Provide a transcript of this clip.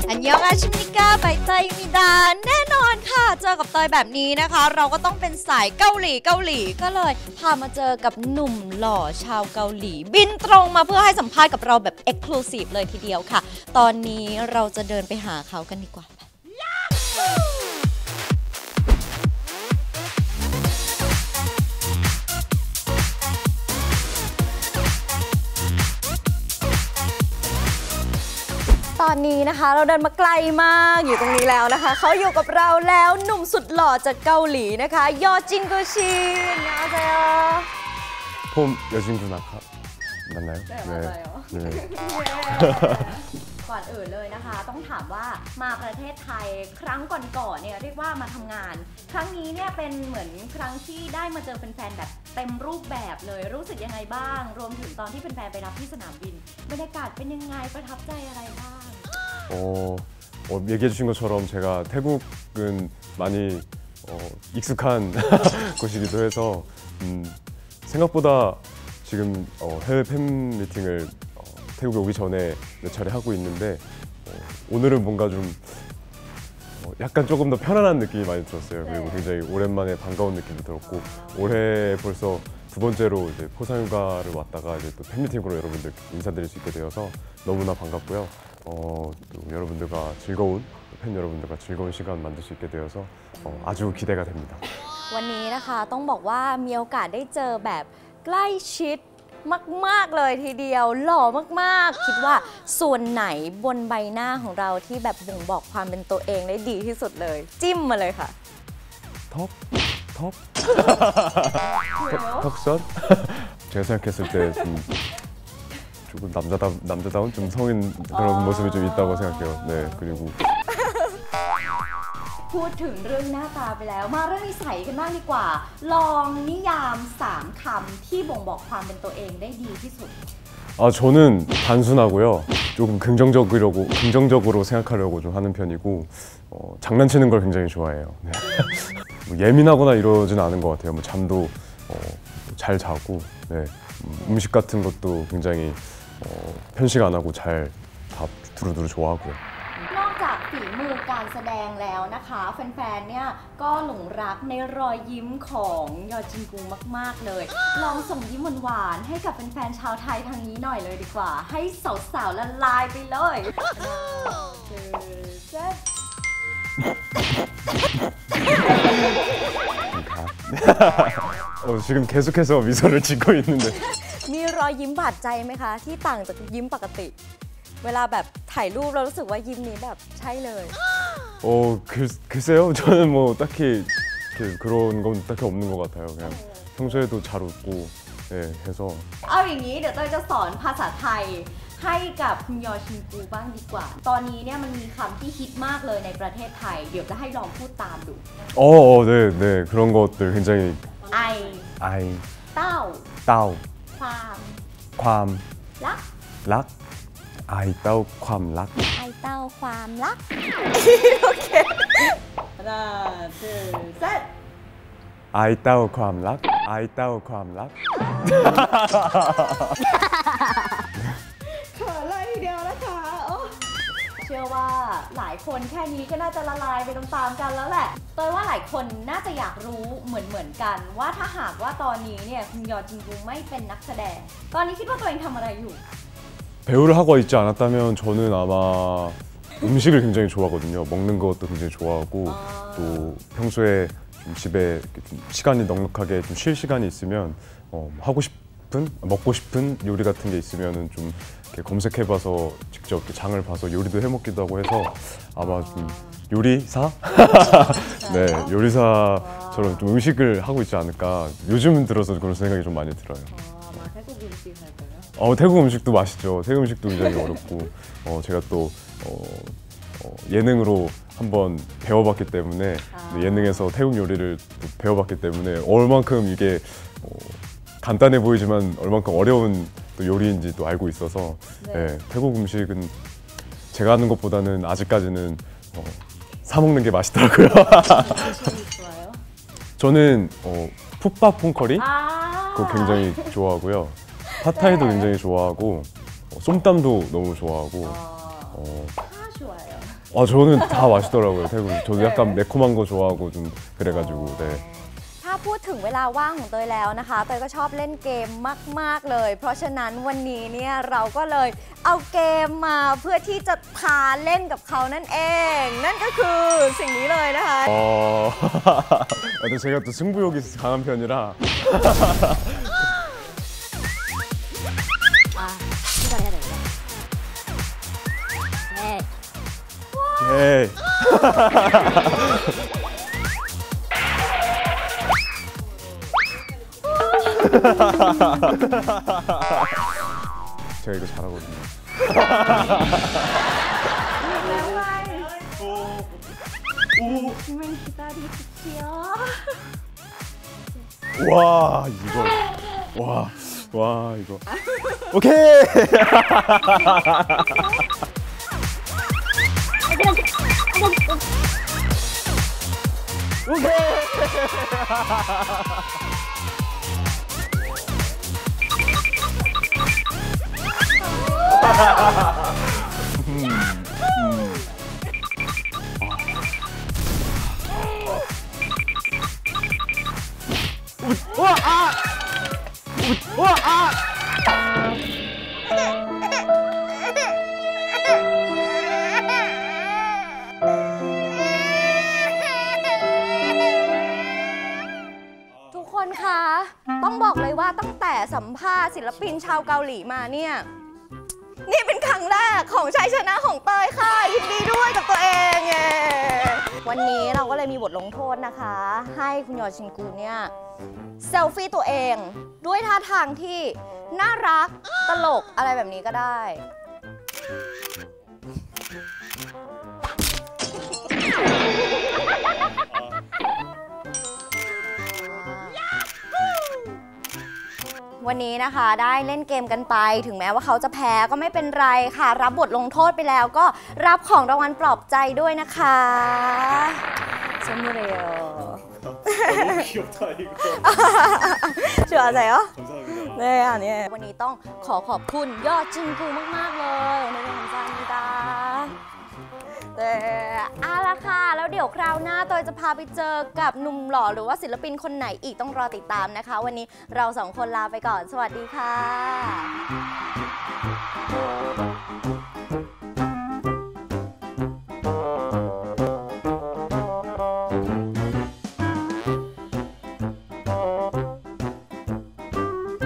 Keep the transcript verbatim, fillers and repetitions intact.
อันยองอาชิมิก้าใบเตยมิดาแน่นอนค่ะเจอกับเตยแบบนี้นะคะเราก็ต้องเป็นสายเกาหลีเกาหลีก็เลยพามาเจอกับหนุ่มหล่อชาวเกาหลีบินตรงมาเพื่อให้สัมภาษณ์กับเราแบบ Exclusive เลยทีเดียวค่ะตอนนี้เราจะเดินไปหาเขากันดีกว่าตอนนี้นะคะเราเดินมาไกลมากอยู่ตรงนี้แล้วนะคะเขาอยู่กับเราแล้วหนุ่มสุดหล่อจากเกาหลีนะคะยอจินกุชิน안녕하세요 폼 여진구 나카 맞나요? 네, 맞아요. 네. ก่อนอื่นเลยนะคะต้องถามว่ามาประเทศไทยครั้งก่อนๆเนี่ยเรียกว่ามาทำงานครั้งนี้เนี่ยเป็นเหมือนครั้งที่ได้มาเจอแฟนๆแบบเต็มรูปแบบเลยรู้สึกยังไงบ้างรวมถึงตอนที่แฟนๆไปรับที่สนามบินบรรยากาศเป็นยังไงประทับใจอะไรบ้าง 어, 어, 얘기해주신 것처럼 제가 태국은 많이 어, 익숙한 곳이기도 해서 음, 생각보다 지금 어, 해외 팬 미팅을 어, 태국에 오기 전에 몇 차례 하고 있는데 어, 오늘은 뭔가 좀 어, 약간 조금 더 편안한 느낌이 많이 들었어요. 네. 그리고 굉장히 오랜만에 반가운 느낌도 들었고 올해 벌써 두 번째로 이제 포상휴가를 왔다가 이제 또 팬미팅으로 여러분들 인사드릴 수 있게 되어서 너무나 반갑고요. 어, 또 여러분들과 즐거운 팬 여러분들과 즐거운 시간 만들 수 있게 되어서 어, 아주 기대가 됩니다. วันนี้นะคะต้องบอกว่ามีโอกาสได้เจอแบบใกล้ชิดมากๆเลยทีเดียวหล่อมากๆคิดว่าส่วนไหนบนใบหน้าของเราที่แบบบ่งบอกความเป็นตัวเองได้ดีที่สุดเลยจิ้มมาเลยค่ะ 턱? 턱? 턱선? 제가 생각했을 때 좀 조금 남자다, 남자다운 좀 성인 그런 모습이 좀 있다고 생각해요. 네, 그리고 พูดถึงเรื่องหน้าตาไปแล้วมาเรื่องนิสัยกันบ้างดีกว่าลองนิยามสามคำที่บ่งบอกความเป็นตัวเองได้ดีที่สุด 아 저는 단순하고요. 조금 긍정적이려고 긍정적으로 생각하려고 좀 하는 편이고 어, 장난치는 걸 굉장히 좋아해요. 네. 뭐 예민하거나 이러지는 않은 것 같아요. 뭐 잠도 어, 잘 자고 네. 음식 같은 것도 굉장히 어, 편식 안 하고 잘 다 두루두루 좋아하고요. นอกจากฝีมือการแสดงแล้วนะคะแฟนๆเนี่ยก็หลงรักในรอยยิ้มของยอจินกุมากๆเลยลองส่งยิ้มหวานๆให้กับแฟนๆชาวไทยทางนี้หน่อยเลยดีกว่าให้สาวๆละลายไปเลยเจ็ด 어, 지금 계속해서 미소를 짓고 있는데 มีรอยยิ้มบาดใจไหมคะที่ต่างจากยิ้มปกติเวลาแบบถ่ายรูปเรารู้สึกว่ายิ้มนี้แบบใช่เลย 어, 글, 글쎄요. 저는 뭐 딱히 이렇게 그런 건 딱히 없는 것 같아요. 그냥 평소에도 잘 웃고 네, 해서 เอาอย่างนี้เดี๋ยวเต้ยจะสอนภาษาไทยให้กับคุณยอชินกูบ้างดีกว่าตอนนี้เนี่ยมันมีคำที่ฮิตมากเลยในประเทศไทยเดี๋ยวจะให้ลองพูดตามดู 어, 어, 네, 네. 그런 것들 굉장히 ไอ 아이, เต้า 따오, ความความรัก 락, 아이, 따오, ความ 락. ไอเต้าความรัก โอเคห้าสี่เจ็ด 아이, 따오, ความ 락, 아이, 따오, ความ 락. เขินเลยทีเดียวนะคะโอ้เชื่อว่าหลายคนแค่นี้ก็น่าจะละลายไปตามๆกันแล้วแหละเต้ยว่าหลายคนน่าจะอยากรู้เหมือนๆกันว่าถ้าหากว่าตอนนี้เนี่ยคุณยอจินกุไม่เป็นนักแสดงตอนนี้คิดว่าตัวเองทำอะไรอยู่ 배우를 하고 있지 않았다면 저는 아마 음식을 굉장히 좋아하거든요. 먹는 것도 굉장히 좋아하고 아. 또 평소에 좀 집에 이렇게 좀 시간이 넉넉하게 좀 쉴 시간이 있으면 어, 하고 싶은 먹고 싶은 요리 같은 게 있으면은 좀 이렇게 검색해봐서 직접 이렇게 장을 봐서 요리도 해먹기도 하고 해서 아마 좀 요리사? 네, 요리사처럼 좀 음식을 하고 있지 않을까. 요즘 들어서 그런 생각이 좀 많이 들어요. 아, 태국 음식 할까요? 어, 태국 음식도 맛있죠. 태국 음식도 굉장히 어렵고 어, 제가 또 어, 어, 예능으로 한번 배워봤기 때문에 아. 예능에서 태국 요리를 또 배워봤기 때문에 얼만큼 이게 어, 간단해 보이지만 얼만큼 어려운 또 요리인지 또 알고 있어서 네. 네, 태국 음식은 제가 하는 것보다는 아직까지는 어, 사 먹는 게 맛있더라고요. 음식이 좋아요? 저는 어, 풋밥 퐁커리 아 그거 굉장히 좋아하고요. 팟타이도 네. 굉장히 좋아하고 어, 쏨땀도 너무 좋아하고 어, 어, 좋아해요. 아 저는 다 맛있더라고요. 태국. 저도 약간 매콤한 거 좋아하고 좀 그래가지고 네. ถ้าพูดถึงเวลาว่างของเตยแล้วนะคะเตยก็ชอบเล่นเกมมากๆเลยเพราะฉะนั้นวันนี้เนี่ยเราก็เลยเอาเกมมาเพื่อที่จะท้าเล่นกับเขานั่นเองนั่นก็คือสิ่งนี้เลยนะคะ 어, 근데 제가 또 승부욕이 강한 편이라. 아, 시작해야 되겠다. 네. 예. 제가 이거 잘하거든요. 주문 기다리십시오. 와 이거 와, 와 이거 오케이. 오케이. 음, 음. 와, 아! 와, 아! ทุกคนคะต้องบอกเลยว่าตั้งแต่สัมภาษณ์ศิลปินชาวเกาหลีมาเนี่ยนี่เป็นครั้งแรกของชัยชนะของเตยค่ะยินดีด้วยกับตัวเองเย้วันนี้เราก็เลยมีบทลงโทษนะคะ ให้คุณยอชินกูเนี่ยเซลฟี่ตัวเองด้วยท่าทางที่น่ารักตลกอะไรแบบนี้ก็ได้ วันนี้นะคะได้เล่นเกมกันไปถึงแม้ว่าเขาจะแพ้ก็ไม่เป็นไรค่ะรับบทลงโทษไปแล้วก็รับของรางวัลปลอบใจด้วยนะคะสมเร็ว 너무 귀엽다 이거. 좋아하세요? 감사합니다. 네, 아니에요. วันนี้ต้องขอขอบคุณยอดจินกูมากๆเลยในเรื่องของจานิดาแต่เอาละค่ะแล้วเดี๋ยวคราวหน้าเตยจะพาไปเจอกับหนุ่มหล่อหรือว่าศิลปินคนไหนอีกต้องรอติดตามนะคะวันนี้เราสองคนลาไปก่อนสวัสดีค่ะ